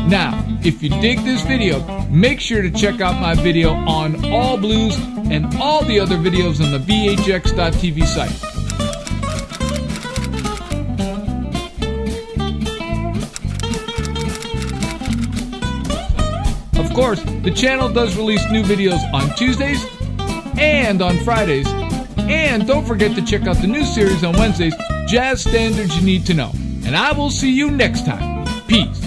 Now, if you dig this video, make sure to check out my video on All Blues and all the other videos on the VHX.TV site. Of course, the channel does release new videos on Tuesdays and on Fridays. And don't forget to check out the new series on Wednesdays, Jazz Standards You Need to Know. And I will see you next time. Peace.